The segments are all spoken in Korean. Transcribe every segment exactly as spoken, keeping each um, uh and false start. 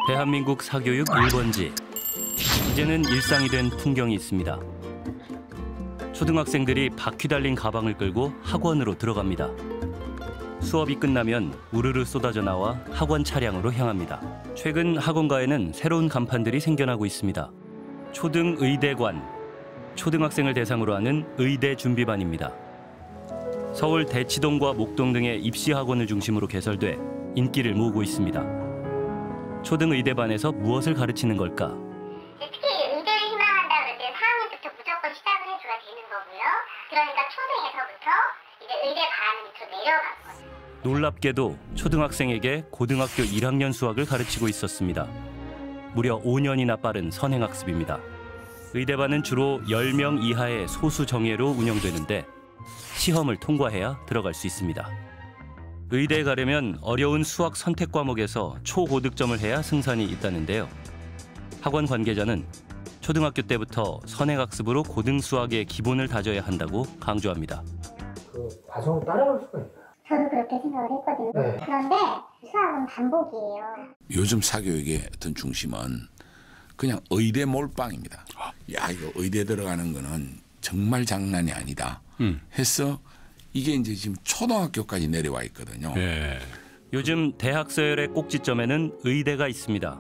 대한민국 사교육 일 번지. 이제는 일상이 된 풍경이 있습니다. 초등학생들이 바퀴 달린 가방을 끌고 학원으로 들어갑니다. 수업이 끝나면 우르르 쏟아져 나와 학원 차량으로 향합니다. 최근 학원가에는 새로운 간판들이 생겨나고 있습니다. 초등의대관, 초등학생을 대상으로 하는 의대 준비반입니다. 서울 대치동과 목동 등의 입시 학원을 중심으로 개설돼 인기를 모으고 있습니다. 초등의대반에서 무엇을 가르치는 걸까? 특히 의대를 희망한다 그럴 때 사 학년부터 무조건 시작을 해줘야 되는 거고요. 그러니까 초등에서부터 이제 의대반 밑으로 내려갔거든요. 놀랍게도 초등학생에게 고등학교 일 학년 수학을 가르치고 있었습니다. 무려 오 년이나 빠른 선행학습입니다. 의대반은 주로 열 명 이하의 소수 정예로 운영되는데 시험을 통과해야 들어갈 수 있습니다. 의대에 가려면 어려운 수학 선택 과목에서 초고득점을 해야 승산이 있다는데요. 학원 관계자는 초등학교 때부터 선행학습으로 고등수학의 기본을 다져야 한다고 강조합니다. 그 과정을 따라갈 수가 있나요? 저도 그렇게 생각을 했거든요. 네. 그런데 수학은 반복이에요. 요즘 사교육의 어떤 중심은 그냥 의대 몰빵입니다. 야, 이거 의대 들어가는 거는 정말 장난이 아니다 음. 해서 이게 이제 지금 초등학교까지 내려와 있거든요. 네. 요즘 대학 서열의 꼭지점에는 의대가 있습니다.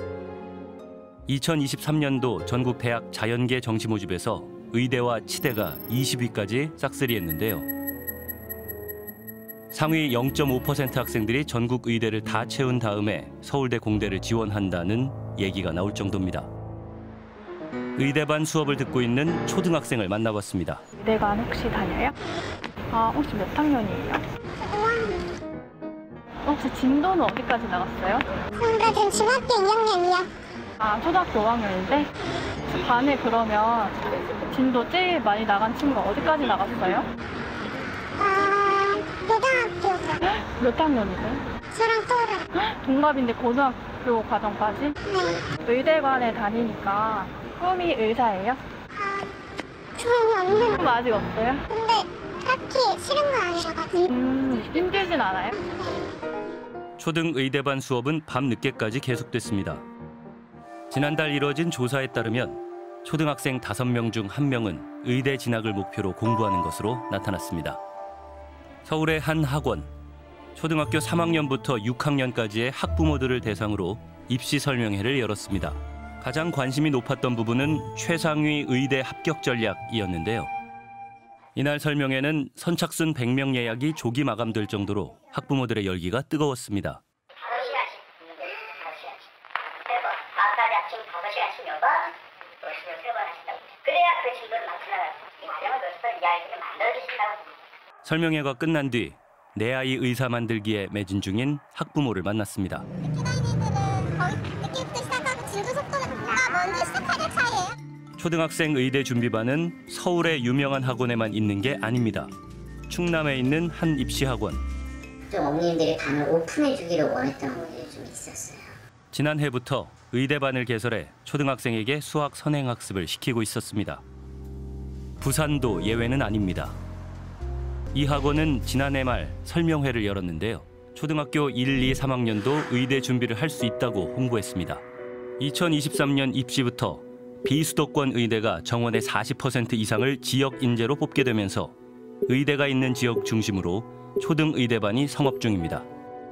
이천이십삼 년도 전국 대학 자연계 정시 모집에서 의대와 치대가 이십 위까지 싹쓸이했는데요. 상위 영 점 오 퍼센트 학생들이 전국 의대를 다 채운 다음에 서울대 공대를 지원한다는 얘기가 나올 정도입니다. 의대반 수업을 듣고 있는 초등학생을 만나봤습니다. 의대관 혹시 다녀요? 아, 혹시 몇 학년이에요? 혹시 진도는 어디까지 나갔어요? 나 지금 중학교 이 학년이요. 아, 초등학교 오 학년인데? 반에 그러면 진도 제일 많이 나간 친구가 어디까지 나갔어요? 아, 고등학교. 몇 학년이세요? 저랑 또래. 동갑인데 고등학교 과정까지? 네. 의대관에 다니니까 꿈이 의사예요? 아, 꿈이 없는. 꿈 아직 없어요? 근데 딱히 싫은 거 아니라가지고. 음, 힘들진 않아요? 초등의대반 수업은 밤 늦게까지 계속됐습니다. 지난달 이뤄진 조사에 따르면 초등학생 다섯 명 중 한 명은 의대 진학을 목표로 공부하는 것으로 나타났습니다. 서울의 한 학원, 초등학교 삼 학년부터 육 학년까지의 학부모들을 대상으로 입시 설명회를 열었습니다. 가장 관심이 높았던 부분은 최상위 의대 합격 전략이었는데요. 이날 설명회는 선착순 백 명 예약이 조기 마감될 정도로 학부모들의 열기가 뜨거웠습니다. 다섯 시간씩, 다섯 시간씩. 세 번, 다음까지 아침 다섯 시간씩 몇 번, 열심히 세 번 하신다고. 그래야 그 진도를 맞추나가고 이 과정을 그래서 이 아이들이 만들어주신다고 봅니다. 설명회가 끝난 뒤 내 아이 의사 만들기에 매진 중인 학부모를 만났습니다. 늦게 다니는 애들은 거의 늦게부터 시작하고 진도 속도가 먼저 시작하는 차이예요. 초등학생 의대 준비반은 서울의 유명한 학원에만 있는 게 아닙니다. 충남에 있는 한 입시 학원. 좀 어머님들이 반을 오픈해 주기를 원했던 분들이 좀 있었어요. 지난해부터 의대반을 개설해 초등학생에게 수학 선행학습을 시키고 있었습니다. 부산도 예외는 아닙니다. 이 학원은 지난해 말 설명회를 열었는데요. 초등학교 일, 이, 삼 학년도 의대 준비를 할 수 있다고 홍보했습니다. 이천이십삼 년 입시부터 비수도권 의대가 정원의 사십 퍼센트 이상을 지역 인재로 뽑게 되면서 의대가 있는 지역 중심으로 초등의대반이 성업 중입니다.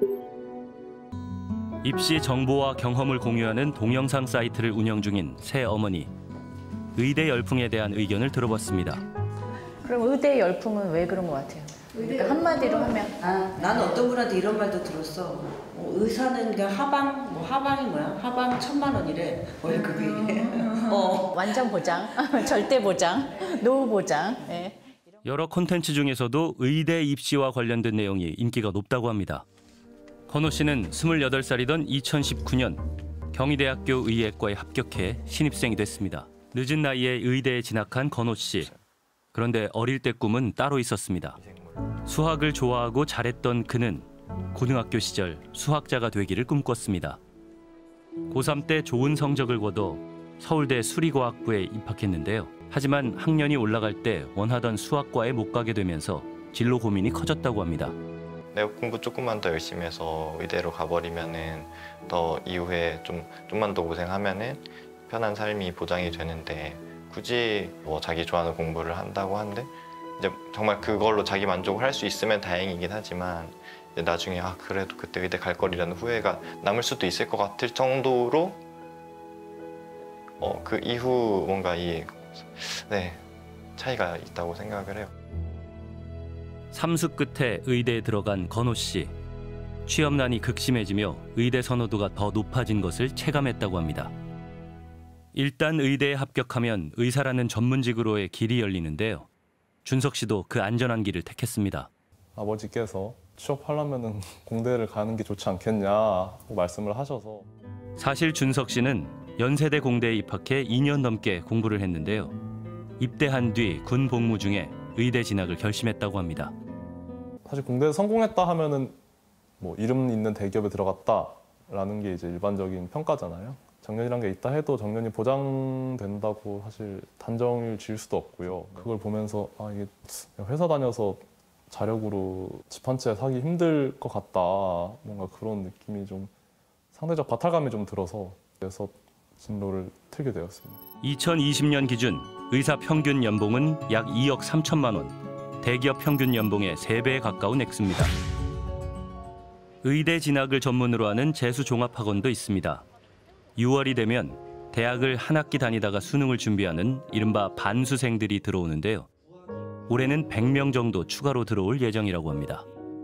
입시 정보와 경험을 공유하는 동영상 사이트를 운영 중인 새 어머니. 의대 열풍에 대한 의견을 들어봤습니다. 그럼 의대 열풍은 왜 그런 것 같아요? 그러니까 한마디로 하면 아, 나는 어떤 분한테 이런 말도 들었어. 어, 의사는 그냥 하방, 뭐 하방이 뭐야? 하방 천만 원이래 월급이. 어. 완전 보장, 절대 보장, 노후 보장. 네. 여러 콘텐츠 중에서도 의대 입시와 관련된 내용이 인기가 높다고 합니다. 건호 씨는 스물여덟 살이던 이천십구 년 경희대학교 의예과에 합격해 신입생이 됐습니다. 늦은 나이에 의대에 진학한 건호 씨. 그런데 어릴 때 꿈은 따로 있었습니다. 수학을 좋아하고 잘했던 그는 고등학교 시절 수학자가 되기를 꿈꿨습니다. 고삼 때 좋은 성적을 거둬 서울대 수리과학부에 입학했는데요. 하지만 학년이 올라갈 때 원하던 수학과에 못 가게 되면서 진로 고민이 커졌다고 합니다. 내가 공부 조금만 더 열심히 해서 의대로 가버리면은 더 이후에 좀 좀만 더 고생하면은 편한 삶이 보장이 되는데 굳이 뭐 자기 좋아하는 공부를 한다고 하는데 이제 정말 그걸로 자기 만족을 할 수 있으면 다행이긴 하지만 이제 나중에 아 그래도 그때 의대 갈 거리라는 후회가 남을 수도 있을 것 같을 정도로 어, 그 이후 뭔가 이 네, 차이가 있다고 생각을 해요. 삼수 끝에 의대에 들어간 건호 씨. 취업난이 극심해지며 의대 선호도가 더 높아진 것을 체감했다고 합니다. 일단 의대에 합격하면 의사라는 전문직으로의 길이 열리는데요. 준석 씨도 그 안전한 길을 택했습니다. 아버지께서 취업하려면 공대를 가는 게 좋지 않겠냐고 말씀을 하셔서. 사실 준석 씨는 연세대 공대에 입학해 이 년 넘게 공부를 했는데요. 입대한 뒤 군 복무 중에 의대 진학을 결심했다고 합니다. 사실 공대에 성공했다 하면은 뭐 이름 있는 대기업에 들어갔다라는 게 이제 일반적인 평가잖아요. 정년이란 게 있다 해도 정년이 보장된다고 사실 단정을 지을 수도 없고요. 그걸 보면서 아 이게 회사 다녀서 자력으로 집 한 채 사기 힘들 것 같다. 뭔가 그런 느낌이 좀 상대적 바탈감이 좀 들어서 그래서 진로를 틀게 되었습니다. 이천이십 년 기준 의사 평균 연봉은 약 이억 삼천만 원. 대기업 평균 연봉의 세 배에 가까운 액수입니다. 의대 진학을 전문으로 하는 재수종합학원도 있습니다. 유월이 되면 대학을 한 학기 다니다가 수능을 준비하는 이른바 반수생들이 들어오는데요. 올해는 백 명 정도 추가로 들어올 예정이라고 합니다.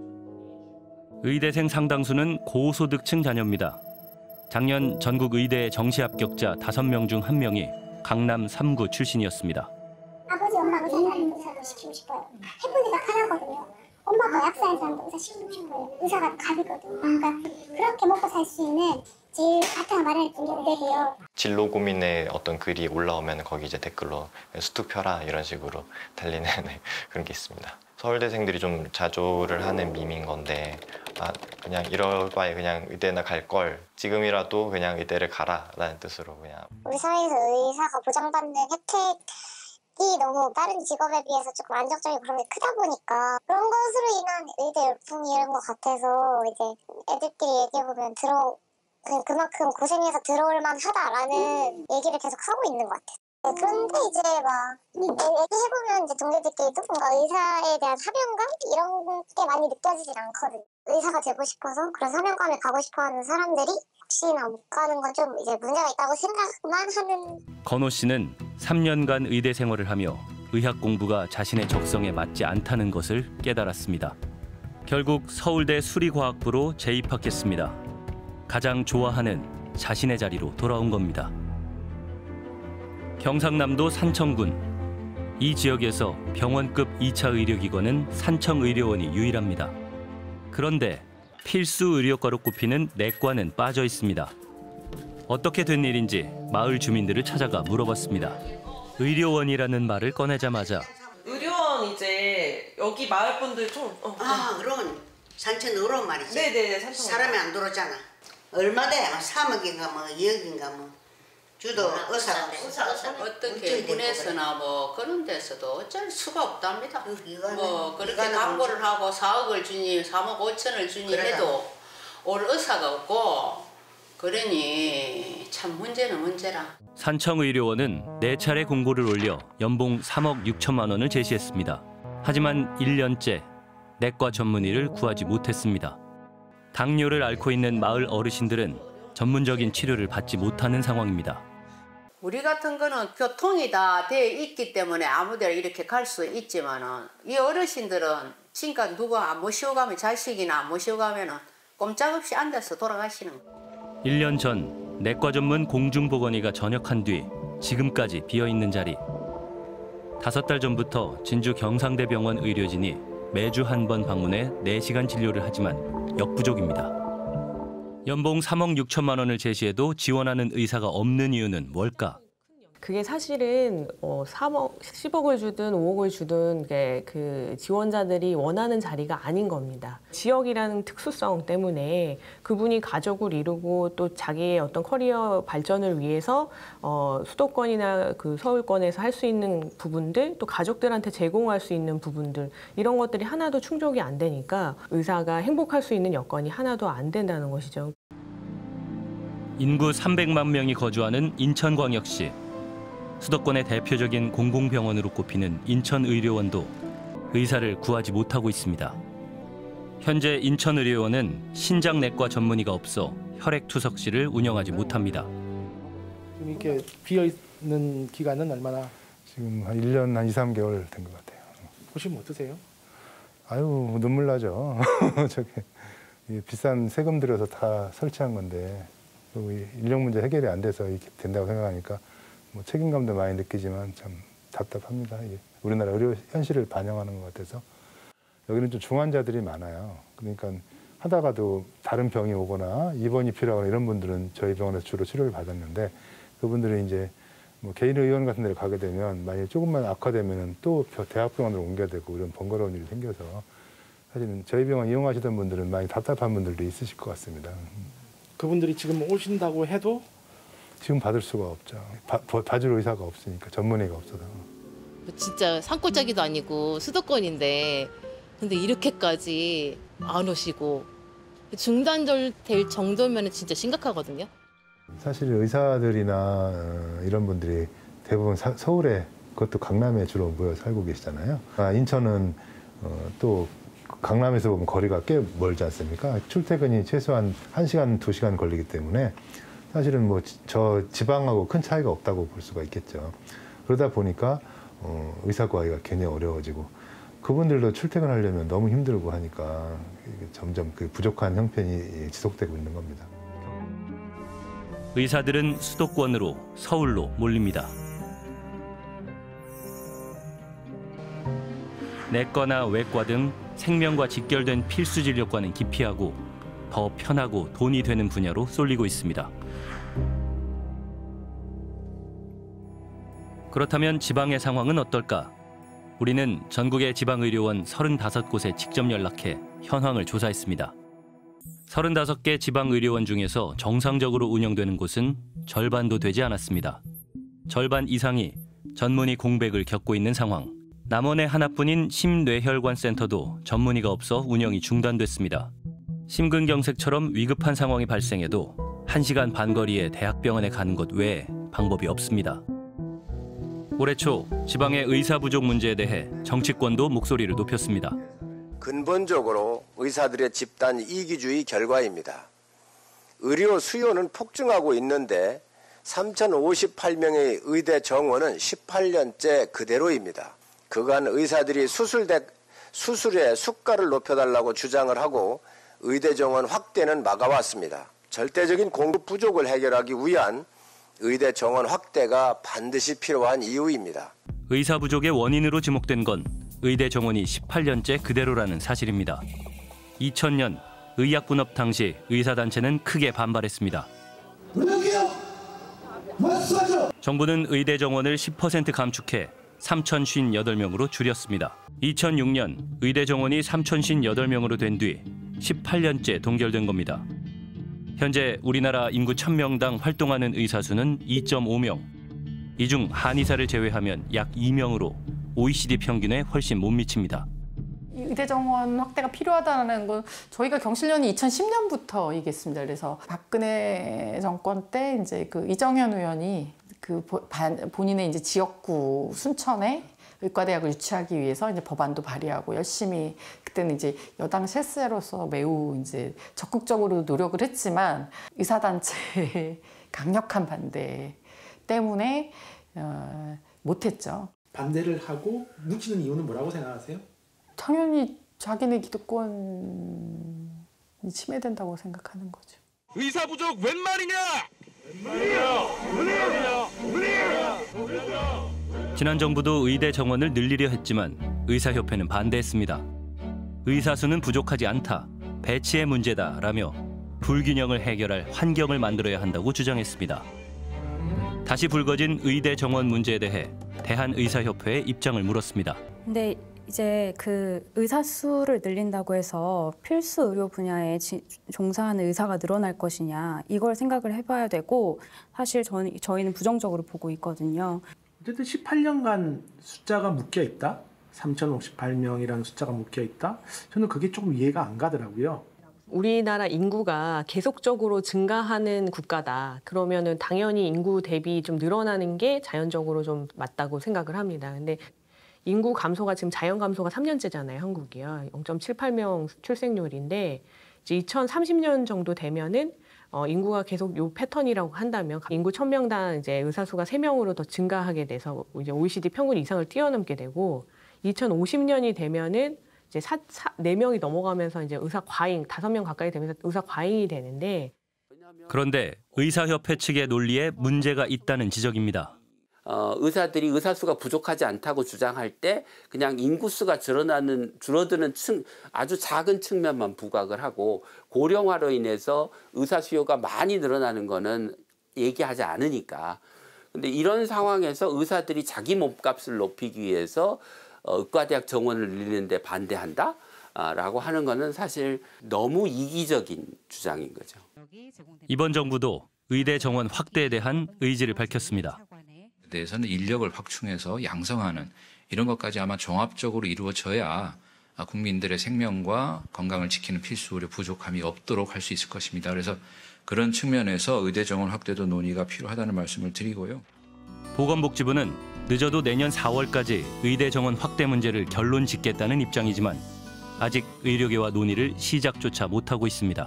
의대생 상당수는 고소득층 자녀입니다. 작년 전국 의대 정시 합격자 다섯 명 중 한 명이 강남 삼 구 출신이었습니다. 아버지 엄마가 옛날에 의사도 시키고 싶어요. 해본 데가 하나거든요. 엄마가 약사인 사람도 의사 시키고 싶어요. 의사가 갑이거든요. 그러니까 그렇게 먹고 살 수 있는 제일 바탕을 마련했던 게 의대예요. 진로 고민에 어떤 글이 올라오면 거기 이제 댓글로 수투 펴라 이런 식으로 달리는 그런 게 있습니다. 서울대생들이 좀 자조를 하는 밈인 건데 아 그냥 이럴 바에 그냥 의대나 갈 걸 지금이라도 그냥 의대를 가라 라는 뜻으로 그냥. 우리 사회에서 의사가 보장받는 혜택이 너무 다른 직업에 비해서 조금 안정적이고 그런 게 크다 보니까 그런 것으로 인한 의대 열풍이 이런 것 같아서 이제 애들끼리 얘기해보면 들어 그, 그만큼 고생해서 들어올 만하다라는 얘기를 계속 하고 있는 것 같아요. 그런데 이제 막 얘기해보면 이제 동료들끼리도 뭔가 의사에 대한 사명감 이런 게 많이 느껴지진 않거든요. 의사가 되고 싶어서 그런 사명감에 가고 싶어하는 사람들이 혹시나 못 가는 건 좀 이제 문제가 있다고 생각만 하는. 건호 씨는 삼 년간 의대 생활을 하며 의학 공부가 자신의 적성에 맞지 않다는 것을 깨달았습니다. 결국 서울대 수리과학부로 재입학했습니다. 가장 좋아하는 자신의 자리로 돌아온 겁니다. 경상남도 산청군. 이 지역에서 병원급 이 차 의료기관은 산청의료원이 유일합니다. 그런데 필수 의료과로 꼽히는 내과는 빠져 있습니다. 어떻게 된 일인지 마을 주민들을 찾아가 물어봤습니다. 의료원이라는 말을 꺼내자마자 의료원 이제 여기 마을 분들 좀 어, 아, 의료원 산천 의료원 말이지. 네네 산청. 사람이 안 들어오잖아. 얼마 돼? 삼억인가 뭐 이억인가 뭐. 주도 의사가 어떻게 군에서나 뭐 그런 데서도 어쩔 수가 없답니다. 이거는, 뭐 그렇게 이거는 광고를 문제. 하고 사억을 주니 삼억 오천을 주니 그러잖아. 해도 올 의사가 없고 그러니 참 문제는 문제라. 산청의료원은 네 차례 공고를 올려 연봉 삼억 육천만 원을 제시했습니다. 하지만 일 년째 내과 전문의를 구하지 못했습니다. 당뇨를 앓고 있는 마을 어르신들은 전문적인 치료를 받지 못하는 상황입니다. 우리 같은 거는 교통이 다 돼 있기 때문에 아무데나 이렇게 갈 수 있지만은 이 어르신들은 지금까지 누가 안 모시고 가면 자식이나 안 모시고 가면은 꼼짝없이 앉아서 돌아가시는 거예요. 일 년 전 내과 전문 공중보건의가 전역한 뒤 지금까지 비어있는 자리. 다섯 달 전부터 진주 경상대병원 의료진이 매주 한 번 방문해 네 시간 진료를 하지만 역부족입니다. 연봉 삼억 육천만 원을 제시해도 지원하는 의사가 없는 이유는 뭘까? 그게 사실은 어, 삼억, 십억을 주든 오억을 주든 그 지원자들이 원하는 자리가 아닌 겁니다. 지역이라는 특수성 때문에 그분이 가족을 이루고 또 자기의 어떤 커리어 발전을 위해서 어, 수도권이나 그 서울권에서 할 수 있는 부분들, 또 가족들한테 제공할 수 있는 부분들, 이런 것들이 하나도 충족이 안 되니까 의사가 행복할 수 있는 여건이 하나도 안 된다는 것이죠. 인구 삼백만 명이 거주하는 인천광역시. 수도권의 대표적인 공공병원으로 꼽히는 인천의료원도 의사를 구하지 못하고 있습니다. 현재 인천의료원은 신장내과 전문의가 없어 혈액투석실을 운영하지 못합니다. 이렇게 비어있는 기간은 얼마나? 지금 한 일 년 한 이, 삼 개월 된 것 같아요. 보시면 어떠세요? 아유, 눈물 나죠. 저게 비싼 세금 들여서 다 설치한 건데 인력 문제 해결이 안 돼서 이렇게 된다고 생각하니까 뭐 책임감도 많이 느끼지만 참 답답합니다. 이게 우리나라 의료 현실을 반영하는 것 같아서. 여기는 좀 중환자들이 많아요. 그러니까 하다가도 다른 병이 오거나 입원이 필요하거나 이런 분들은 저희 병원에서 주로 치료를 받았는데, 그분들이 이제 뭐 개인 의원 같은 데를 가게 되면 만약에 조금만 악화되면 또 대학병원으로 옮겨야 되고 이런 번거로운 일이 생겨서 사실은 저희 병원 이용하시던 분들은 많이 답답한 분들도 있으실 것 같습니다. 그분들이 지금 오신다고 해도 지금 받을 수가 없죠. 바, 봐줄 의사가 없으니까, 전문의가 없어서. 진짜 산골짜기도 아니고 수도권인데 근데 이렇게까지 안 오시고 중단될 정도면 진짜 심각하거든요. 사실 의사들이나 이런 분들이 대부분 사, 서울에, 그것도 강남에 주로 모여 살고 계시잖아요. 아, 인천은 어, 또 강남에서 보면 거리가 꽤 멀지 않습니까? 출퇴근이 최소한 한 시간, 두 시간 걸리기 때문에 사실은 뭐 저 지방하고 큰 차이가 없다고 볼 수가 있겠죠. 그러다 보니까 어, 의사 구하기가 굉장히 어려워지고, 그분들도 출퇴근하려면 너무 힘들고 하니까 점점 그 부족한 형편이 지속되고 있는 겁니다. 의사들은 수도권으로, 서울로 몰립니다. 내과나 외과 등 생명과 직결된 필수 진료과는 기피하고 더 편하고 돈이 되는 분야로 쏠리고 있습니다. 그렇다면 지방의 상황은 어떨까? 우리는 전국의 지방의료원 서른다섯 곳에 직접 연락해 현황을 조사했습니다. 서른다섯 개 지방의료원 중에서 정상적으로 운영되는 곳은 절반도 되지 않았습니다. 절반 이상이 전문의 공백을 겪고 있는 상황. 남원의 하나뿐인 심뇌혈관 센터도 전문의가 없어 운영이 중단됐습니다. 심근경색처럼 위급한 상황이 발생해도 한 시간 반 거리의 대학병원에 가는 것 외에 방법이 없습니다. 올해 초 지방의 의사 부족 문제에 대해 정치권도 목소리를 높였습니다. 근본적으로 의사들의 집단 이기주의 결과입니다. 의료 수요는 폭증하고 있는데 삼천오십팔 명의 의대 정원은 십팔 년째 그대로입니다. 그간 의사들이 수술대, 수술에 수가를 높여달라고 주장을 하고 의대 정원 확대는 막아왔습니다. 절대적인 공급 부족을 해결하기 위한 의대 정원 확대가 반드시 필요한 이유입니다. 의사 부족의 원인으로 지목된 건 의대 정원이 십팔 년째 그대로라는 사실입니다. 이천 년 의약분업 당시 의사단체는 크게 반발했습니다. 정부는 의대 정원을 십 퍼센트 감축해 삼천오십팔 명으로 줄였습니다. 이천육 년 의대 정원이 삼천오십팔 명으로 된 뒤 십팔 년째 동결된 겁니다. 현재 우리나라 인구 천 명당 활동하는 의사 수는 이 점 오 명. 이 중 한의사를 제외하면 약 이 명으로 오이시디 평균에 훨씬 못 미칩니다. 의대 정원 확대가 필요하다는 건 저희가 경실련이 이천십 년부터이겠습니다. 그래서 박근혜 정권 때 이제 그 이정현 의원이 그 본인의 이제 지역구 순천에 의과대학을 유치하기 위해서 이제 법안도 발의하고 열심히, 그때는 이제 여당 실세로서 매우 이제 적극적으로 노력을 했지만 의사단체의 강력한 반대 때문에 어, 못했죠. 반대를 하고 뭉치는 이유는 뭐라고 생각하세요? 당연히 자기네 기득권이 침해된다고 생각하는 거죠. 의사 부족 웬 말이냐? 웬 말이야? 지난 정부도 의대 정원을 늘리려 했지만 의사협회는 반대했습니다. 의사 수는 부족하지 않다, 배치의 문제다라며 불균형을 해결할 환경을 만들어야 한다고 주장했습니다. 다시 불거진 의대 정원 문제에 대해 대한의사협회에 입장을 물었습니다. 근데 이제 그 의사 수를 늘린다고 해서 필수 의료 분야에 지, 종사하는 의사가 늘어날 것이냐 이걸 생각을 해봐야 되고 사실 저는, 저희는 부정적으로 보고 있거든요. 어쨌든 십팔 년간 숫자가 묶여 있다. 삼천오십팔 명이라는 숫자가 묶여 있다. 저는 그게 조금 이해가 안 가더라고요. 우리나라 인구가 계속적으로 증가하는 국가다. 그러면은 당연히 인구 대비 좀 늘어나는 게 자연적으로 좀 맞다고 생각을 합니다. 근데 인구 감소가 지금 자연 감소가 삼 년째잖아요, 한국이요. 영 점 칠팔 명 출생률인데 이제 이천삼십 년 정도 되면은 어, 인구가 계속 요 패턴이라고 한다면 인구 천 명당 이제 의사 수가 세 명으로 더 증가하게 돼서 이제 오이시디 평균 이상을 뛰어넘게 되고 이천오십 년이 되면은 이제 사, 사, 네 명이 넘어가면서 이제 의사 과잉, 다섯 명 가까이 되면서 의사 과잉이 되는데 그런데 의사협회 측의 논리에 문제가 있다는 지적입니다. 어, 의사들이 의사 수가 부족하지 않다고 주장할 때 그냥 인구수가 줄어나는 줄어드는 층 아주 작은 측면만 부각을 하고 고령화로 인해서 의사 수요가 많이 늘어나는 거는 얘기하지 않으니까. 근데 이런 상황에서 의사들이 자기 몸값을 높이기 위해서 어, 의과대학 정원을 늘리는데 반대한다? 아, 라고 하는 거는 사실 너무 이기적인 주장인 거죠. 이번 정부도 의대 정원 확대에 대한 의지를 밝혔습니다. 대해서는 인력을 확충해서 양성하는 이런 것까지 아마 종합적으로 이루어져야 국민들의 생명과 건강을 지키는 필수 의료 부족함이 없도록 할 수 있을 것입니다. 그래서 그런 측면에서 의대 정원 확대도 논의가 필요하다는 말씀을 드리고요. 보건복지부는 늦어도 내년 사월까지 의대 정원 확대 문제를 결론 짓겠다는 입장이지만 아직 의료계와 논의를 시작조차 못하고 있습니다.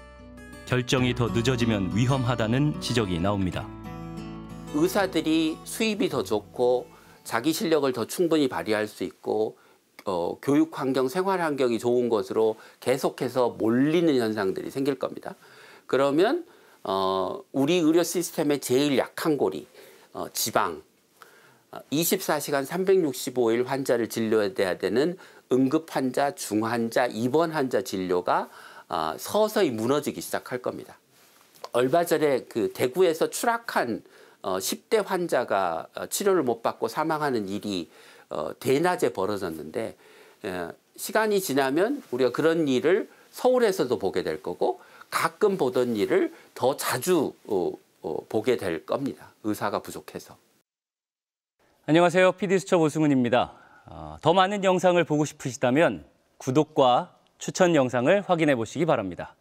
결정이 더 늦어지면 위험하다는 지적이 나옵니다. 의사들이 수입이 더 좋고 자기 실력을 더 충분히 발휘할 수 있고 어, 교육 환경, 생활 환경이 좋은 곳으로 계속해서 몰리는 현상들이 생길 겁니다. 그러면 어, 우리 의료 시스템의 제일 약한 고리, 어, 지방, 이십사 시간 삼백육십오 일 환자를 진료해야 되는 응급 환자, 중환자, 입원 환자 진료가 어, 서서히 무너지기 시작할 겁니다. 얼마 전에 그 대구에서 추락한 어, 십 대 환자가 치료를 못 받고 사망하는 일이 어, 대낮에 벌어졌는데 에, 시간이 지나면 우리가 그런 일을 서울에서도 보게 될 거고 가끔 보던 일을 더 자주 어, 어, 보게 될 겁니다. 의사가 부족해서. 안녕하세요. 피디수첩 오승훈입니다. 어, 더 많은 영상을 보고 싶으시다면 구독과 추천 영상을 확인해 보시기 바랍니다.